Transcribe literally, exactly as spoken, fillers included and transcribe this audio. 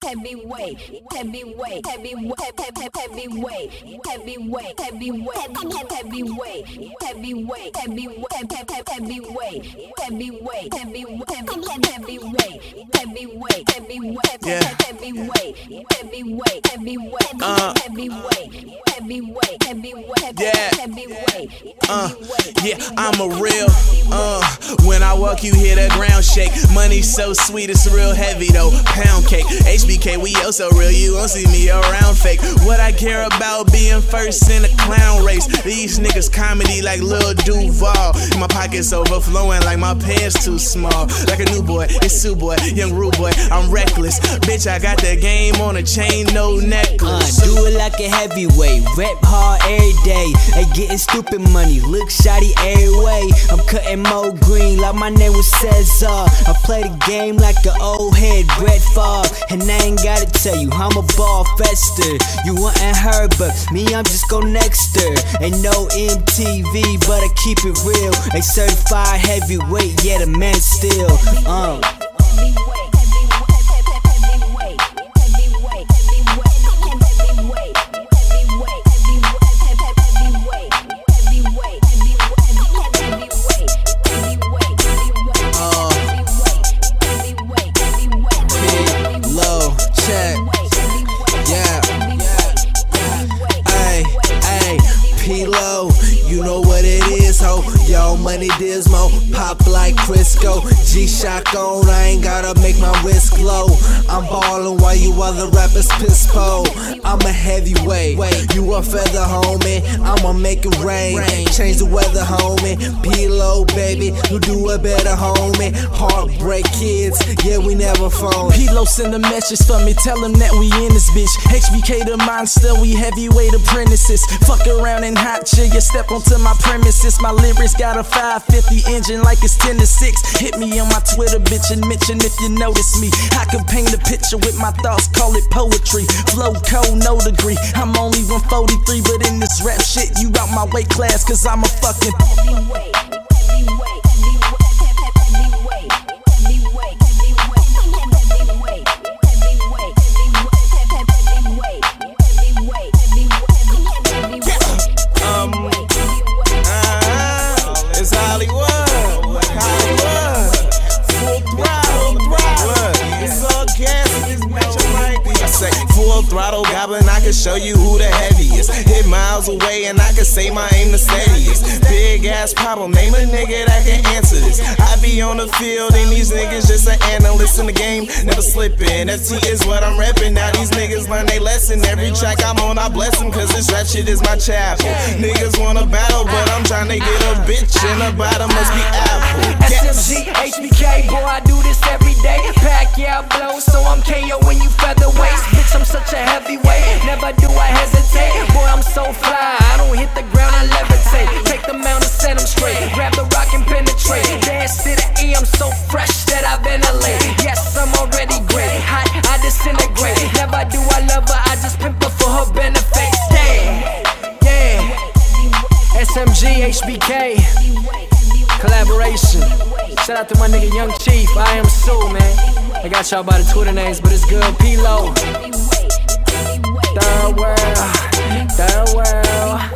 heavyweight, heavyweight, heavyweight, heavyweight, heavyweight, heavyweight, heavyweight, heavyweight, heavyweight, heavyweight, heavyweight, heavyweight, heavyweight, heavyweight, heavyweight, yeah. heavyweight, heavyweight, heavyweight, uh. heavyweight, heavyweight, heavyweight, yeah. heavyweight, uh. Yeah, I'm a real, uh, when I walk you hear the ground shake. Money so sweet, it's real heavy though, pound cake. H B K, we oh so real, you won't see me around fake. What I care about being first in a clown race. These niggas comedy like Lil Duval. My pockets overflowing like my pants too small. Like a new boy, it's Sue boy, young rude boy, I'm reckless. Bitch, I got the game on a chain, no necklace. Uh, do it like a heavyweight, rep hard every day. Ay, getting stupid money, look shoddy every way. I'm cutting more green like my name was Cesar. I play the game like an old head, Brett Favre. And I ain't gotta tell you, I'm a ball fester. You wantin' her, but me, I'm just go next her. Ain't no M T V, but I keep it real. A certified heavyweight, yeah, the man still. Uh. P-Lo, you know what it is, ho. Yo, money Dismo, pop like Crisco. G-Shock on, I ain't gotta make my wrist glow. I'm ballin' while you other rappers piss po. I'm a heavyweight, you a feather, homie. I'ma make it rain, change the weather, homie. P-Lo, baby, you do it better, homie. Heartbreak kids, yeah, we never phone. P-Lo send a message for me, tell him that we in this bitch. H B K the monster, we heavyweight apprentices. Fuck around and hot chill, you step onto my premises. My lyrics got a five fifty engine like it's ten to six. Hit me on my Twitter, bitch, and mention if you notice me. I can paint a picture with my thoughts, call it poetry. Flow cold, no degree. I'm only one forty-three, but in this rap shit, you out my weight class, cause I'm a fucking heavyweight, heavyweight, heavyweight, heavyweight, heavyweight, heavyweight, heavyweight, heavyweight, heavyweight, heavyweight, heavyweight, Um, uh, it's Hollywood, Hollywood, full throttle, throttle. It's all gas in this bitch, I'm right there. I say full throttle, goblin, I can show you who the heaviest. Hit miles away and I can say my aim the steadiest. Big ass problem, name a nigga that can answer this. I be on the field and these niggas just an analyst in the game, never slipping. F T is what I'm reppin'. Now these niggas learn they lesson. Every track I'm on, I bless them, cause this rap shit is my chapel. Niggas wanna battle, but I'm trying to get a bitch, and the bottom must be Apple. S M G, H B K, boy, I do this every day. Pack, yeah, I blow, so I'm K O when you featherweight. Bitch, I'm such a heavyweight, never do I hesitate. Boy, I'm so fly, I don't hit the ground, I levitate. Take the mount and set them straight, grab the rock and penetrate. Dance to the E, I'm so fresh that I ventilate. Yes, I'm already great, hot, I disintegrate. Never do I love her, I just pimp her for her benefit. Yeah, yeah. S M G, H B K, collaboration. Shout out to my nigga Young Chief, I am Sue, man. I got y'all by the Twitter names, but it's good. P-Lo, Third World, Third World.